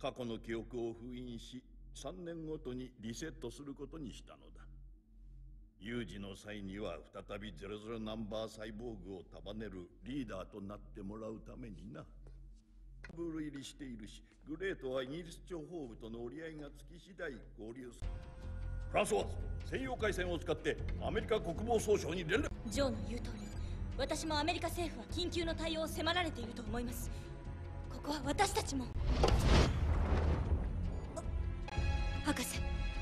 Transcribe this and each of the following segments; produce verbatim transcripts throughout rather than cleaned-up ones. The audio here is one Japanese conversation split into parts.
過去の記憶を封印しさんねんごとにリセットすることにしたのだ。有事の際には再びゼロゼロナンバーサイボーグを束ねるリーダーとなってもらうためにな。ブル入りしているし、グレートはイギリス諜報部との折り合いがつき次第合流する。フランソワーズ、専用回線を使ってアメリカ国防総省に連絡。 ジョーの言う通り、私もアメリカ政府は緊急の対応を迫られていると思います。ここは私たちも。博士。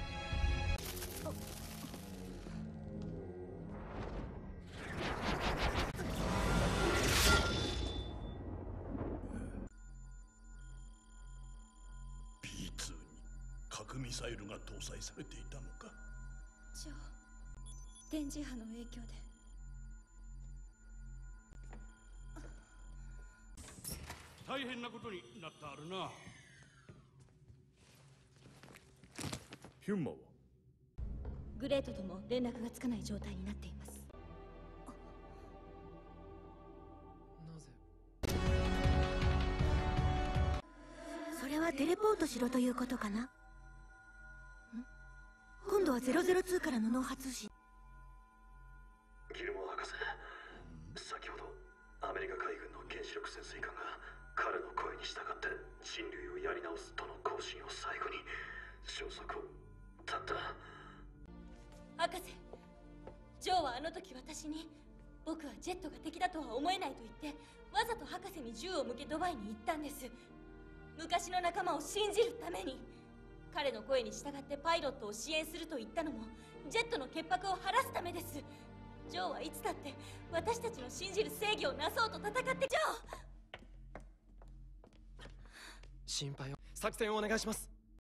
ピーツー に核ミサイルが搭載されていたのか。 ジョー、電磁波の影響で。 大変なことになったあるな。 ヒュンマはグレートとも連絡がつかない状態になっています。 なぜ？ それはテレポートしろということかな。ん今度はゼロゼロツーからの脳波通信。 ギルモア博士、先ほどアメリカ海軍の原子力潜水艦が彼の声に従って人類をやり直すとの交信を最後に消息を絶った。 博士、ジョーはあの時私に僕はジェットが敵だとは思えないと言ってわざと博士に銃を向けドバイに行ったんです。昔の仲間を信じるために。彼の声に従ってパイロットを支援すると言ったのもジェットの潔白を晴らすためです。ジョーはいつだって私たちの信じる正義をなそうと戦って。ジョー、 心配を。作戦をお願いします。